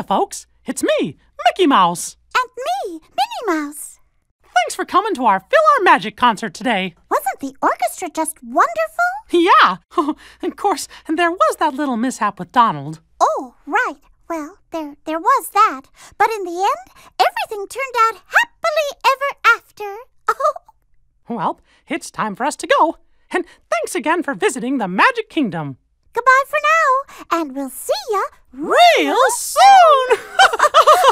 Hiya, folks. It's me, Micky Mouse. And me, Minnie Mouse. Thanks for coming to our Fill Our Magic concert today. Wasn't the orchestra just wonderful? Yeah. Of course, there was that little mishap with Donald. Oh, right. Well, there was that. But in the end, everything turned out happily ever after. Oh. Well, it's time for us to go. And thanks again for visiting the Magic Kingdom. Goodbye for now, and we'll see ya Real soon!